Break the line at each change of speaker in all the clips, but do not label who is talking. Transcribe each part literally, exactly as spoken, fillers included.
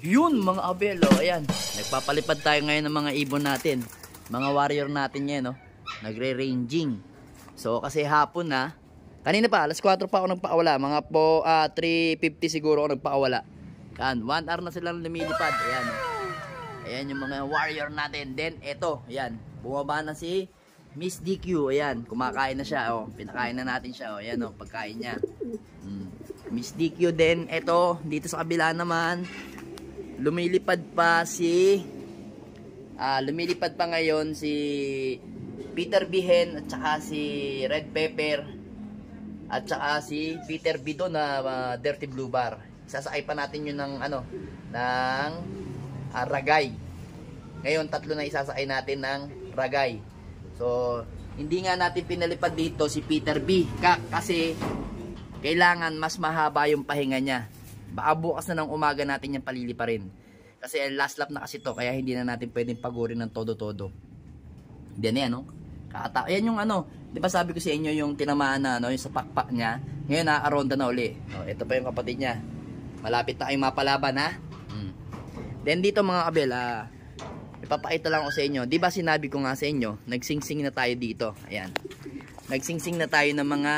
Yun mga abelo, ayan. Nagpapalipad tayo ngayon ng mga ibon natin. Mga warrior natin yan, no? Nagre-ranging. So kasi hapon na. Kanina pa, alas kwatro pa ako nagpakawala. Mga po uh, three fifty siguro ako nagpakawala. Yan, one hour na silang lumilipad. Ayan. Ayan yung mga warrior natin. Then eto, ayan. Bumaba na si Miss D Q. Ayan, kumakain na siya. Oh. Pinakain na natin siya. Oh. Ayan, oh, pagkain niya. Hmm. Miss D Q din. Eto, dito sa kabila naman. Lumilipad pa si uh, lumilipad pa ngayon si Peter Bihen at saka si Red Pepper at saka si Peter Bido na uh, Dirty Blue Bar. Sasakay pa natin yun ng ano ng uh, Ragay. Ngayon tatlo na isasakay natin ng Ragay. So hindi nga natin pinalipad dito si Peter B Ka kasi kailangan mas mahaba yung pahinga niya. Baka bukas na ng umaga natin yung palili pa rin. Kasi last lap na kasi to, kaya hindi na natin pwedeng pagurin ng todo-todo. Then yan, no? Kakata yan yung ano, di ba sabi ko sa inyo yung tinamaan na, no? Yung sa pakpak niya. Ngayon nakakaronda na uli. Oh, ito pa yung kapatid niya. Malapit na kayong mapalaban, ha? Hmm. Then dito mga kabel, ah, ipapakita lang ko sa inyo. Di ba sinabi ko nga sa inyo, nagsingsing na tayo dito. Ayan. Nagsingsing na tayo ng mga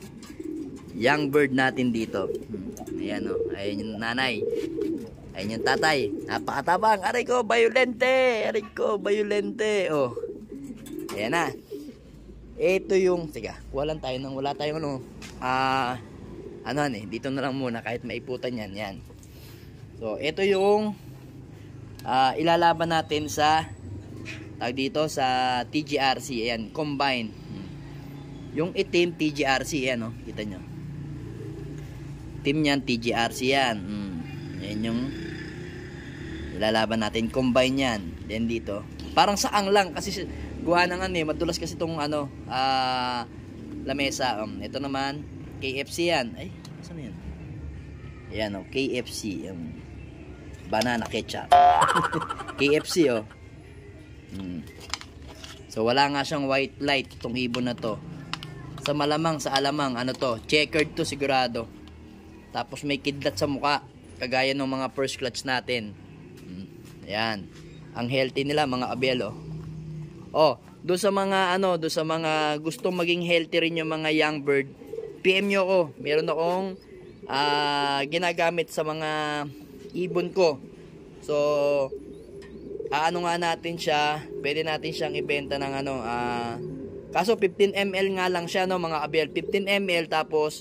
young bird natin dito. Hmm. Ayan o, oh. Ayan yung nanay. Ayan yung tatay. Napakatabang. Aray ko, bayulente. Aray ko, bayulente. Oh. Ayan na. Ito yung, sige, walan tayo nang wala tayong ano. Ah, uh, ano eh, dito na lang muna kahit maiputan yan. Yan. So, ito yung uh, ilalaban natin sa tawag dito sa T G R C. Ayan, combine. Hmm. Yung itim T G R C. Ayan o, oh. Kita nyo. Team yan, T G R C yan. Mm. Yan yung ilalaban natin. Combine yan. Then dito. Parang saang lang. Kasi guha na nga eh. Madulas kasi itong ano, uh, lamesa. Um, ito naman, K F C yan. Ay, saan yan? Yan o, oh, K F C. Um, banana ketchup. K F C o. Oh. Mm. So wala nga siyang white light itong ibon na to. Sa malamang, sa alamang, ano to, checkered to sigurado. Tapos may kidlat sa muka. Kagaya ng mga first clutch natin. Ayan. Ang healthy nila mga abelo. Oh, do sa mga ano, do sa mga gustong maging healthy rin yung mga young bird, P M nyo ko. Meron akong uh, ginagamit sa mga ibon ko. So, aano nga natin siya. Pwede natin siyang ibenta ng ano. Uh, kaso fifteen milliliters nga lang siya no mga abel. fifteen milliliters tapos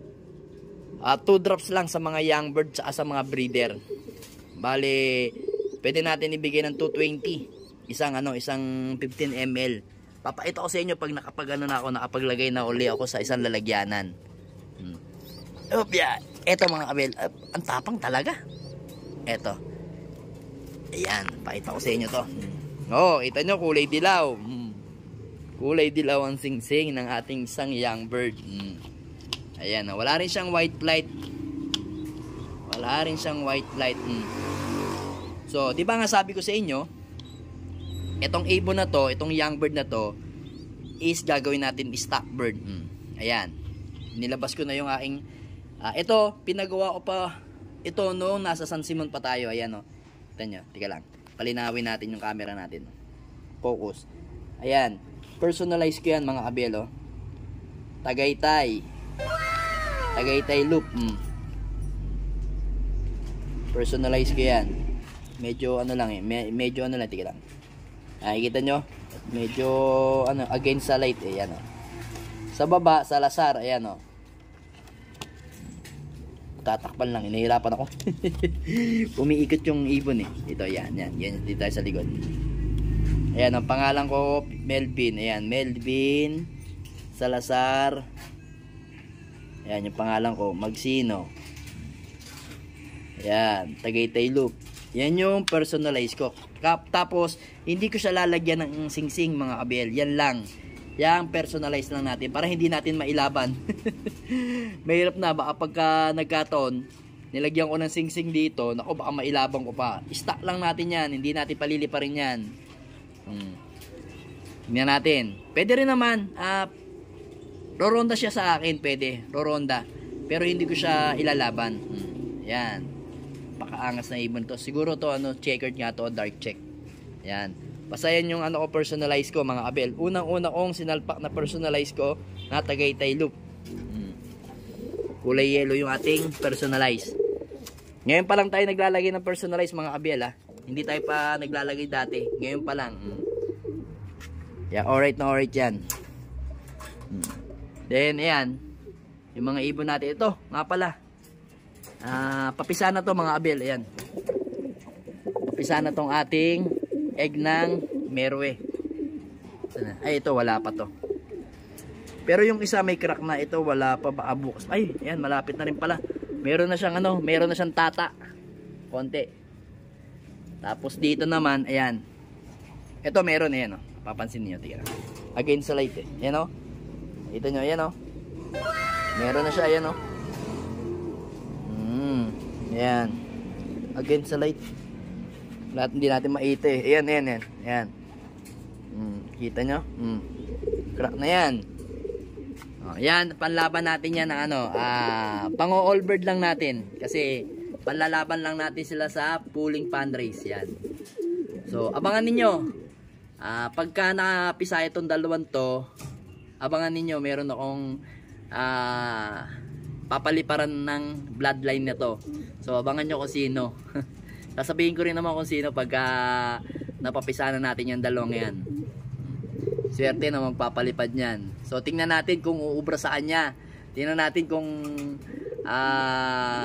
Uh, two drops lang sa mga young bird at sa mga breeder. Bale, pwede natin ibigay ng two twenty. Isang ano, isang fifteen milliliters. Papakita ko sa inyo pag nakapagano na ako, nakapaglagay na uli ako sa isang lalagyanan. Hmm. Opya, eto mga kabel, uh, ang tapang talaga. Eto. Ayan, pakita ko sa inyo to. Hmm. Oh, kita nyo, kulay dilaw. Hmm. Kulay dilaw ang singsing ng ating isang young bird. Hmm. Ayan, wala rin siyang white light. Wala rin siyang white light. Hmm. So, di ba nga sabi ko sa inyo, itong ibon na to, itong young bird na to, is gagawin natin stock bird. Hmm. Ayan. Nilabas ko na yung aking, uh, ito, pinagawa ko pa, ito no, nasa San Simon pa tayo. Ayan o. Oh. Ito nyo, tika lang. Palinawin natin yung camera natin. Focus. Ayan. Personalize ko yan mga kabelo. Tagaytay. Tagaytay loop. Hmm. Personalize ko yan. Medyo ano lang eh. Me medyo ano lang. Tika lang. Nakikita nyo? Medyo ano, against sa light eh. Yan o. Oh. Sa baba, sa Lazar. Ayan o. Oh. Tatakpan lang. Inahirapan ako. Umiikot yung ibon eh. Ito yan. Yan. Yan. Dito tayo sa likod. Ayan. Ang pangalan ko Melvin. Ayan. Melvin Salazar. Ayan yung pangalan ko, Magsino. Ayan, Tagaytay Loop. Yan yung personalize ko. Tapos, hindi ko siya lalagyan ng singsing mga kabel. Yan lang. Yan, personalize lang natin para hindi natin mailaban. Mahirap na, baka pagka nagkataon, nilagyan ko ng singsing dito, naku, baka mailabang ko pa. Stock lang natin yan, hindi natin paliliparin yan. Hmm. Tingnan natin. Pwede rin naman, ah, uh, roronda siya sa akin, pwede. Roronda. Pero hindi ko siya ilalaban. Hmm. Yan. napakaangas na ibon to. Siguro to ano, checkered nga to, dark check. Yan. Basta yan yung ano ko, personalize ko mga kabel. Unang-una kong sinalpak na personalize ko na Tagaytay loop. Hmm. Kulay yellow yung ating personalize. Ngayon pa lang tayo naglalagay ng personalize mga kabel ha. Hindi tayo pa naglalagay dati. Ngayon pa lang. Hmm. Yeah, alright na alright yan. Hmm. Then ayan. Yung mga ibon natin. Ito, nga pala. Uh, papisa na to mga abel, ayan. Papisa na tong ating egg ng Merwe. Ay, ito wala pa to. Pero yung isa may crack na, ito wala pa, baka bukas. Ay, ayan, malapit na rin pala. Meron na siyang ano, meron na siyang tata. Konti. Tapos dito naman, ayan. Ito meron, ayan oh. Papansin niyo, tingnan. Against the light eh. Ayan oh. Ito nyo, ayan oh. Meron na siya, ayan oh. Ayan. Against the light. Lahat hindi natin makita eh. Ayan, ayan, ayan. Ayan. Hmm, kita nyo? Hmm. Crack na yan. O, yan, panlaban natin yan ng ano. Ah, pango-all bird lang natin. Kasi, panlalaban lang natin sila sa pooling fundraise. Yan. So, abangan ninyo. Ah, pagka nakapisa itong dalawang to, abangan ninyo, meron akong ah, papaliparan ng bloodline na to. So abangan nyo kung sino. Sasabihin ko rin naman kung sino pagka napapisa na natin yung dalawang yan. Swerte na magpapalipad niyan. So tingnan natin kung uubra sa kanya. Tingnan natin kung uh,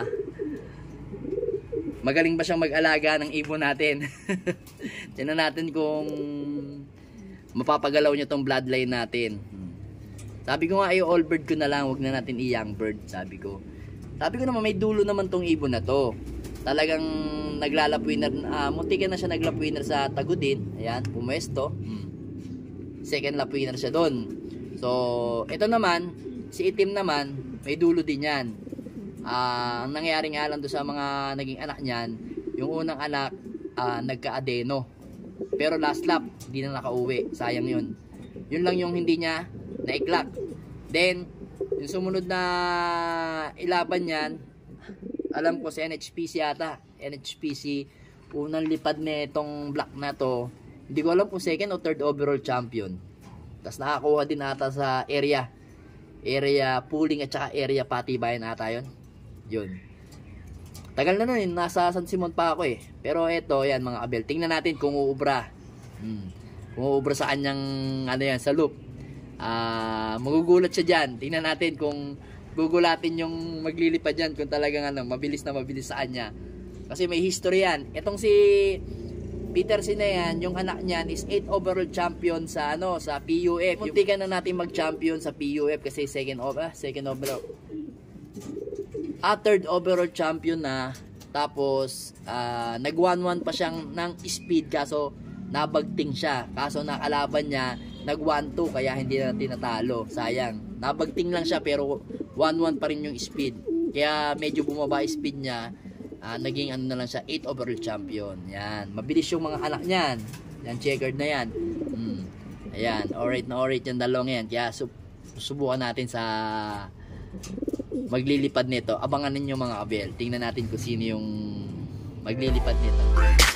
magaling ba siyang mag-alaga ng ibon natin. Tingnan natin kung mapapagalaw niya tong bloodline natin. Sabi ko nga ay all bird ko na lang, wag na natin i-young bird, sabi ko. Sabi ko naman may dulo naman tong ibon na to. Talagang naglalap winner, uh, muntikan na siya naglap winner sa Tagudin. Ayan, pumuesto. Hmm. Second lap winner siya doon. So, ito naman, si Itim naman, may dulo din yan. Uh, ang nangyari nga lang doon sa mga naging anak niyan, yung unang anak, uh, nagka-adeno. Pero last lap, hindi na nakauwi. Sayang yun. Yun lang yung hindi niya na-iklak. Then, yung sumunod na ilaban yan, alam ko si N H P C yata. N H P C, unang lipad na itong black na to. Hindi ko alam kung second o third overall champion. Tapos nakakuha din ata sa area. Area pooling at saka area patibayan ata yun. Yun. Tagal na nun, nasa San Simon pa ako eh. Pero eto, yan mga abel. Tingnan natin kung uubra. Hmm. Kung uubra sa kanyang, ano yan, sa loop. Ah, uh, magugulat siya dyan. Tingnan natin kung gugulatin yung maglilipad dyan kung talagang ano, mabilis na mabilis sa kanya. Kasi may history yan. Itong si Peterson na yan, yung anak niyan is eighth overall champion sa ano, sa P U F. Muntikan na natin mag-champion sa P U F kasi second over, second overall. Ah, third overall champion na. Tapos uh, nag one one pa siyang ng speed kaso nabagting siya. Kaso nakalaban niya nag one two kaya hindi na tinatalo. Sayang. Nabagting lang siya pero one one pa rin yung speed. Kaya medyo bumaba yung speed niya. Uh, naging ano na lang siya, eighth overall champion. Yan. Mabilis yung mga anak niyan. Yan, checkered na yan. Hmm. Ayan. Alright na alright yung dalawang yan. Kaya sub subukan natin sa maglilipad nito. Abangan ninyo mga kabel. Tingnan natin kung sino yung maglilipad nito.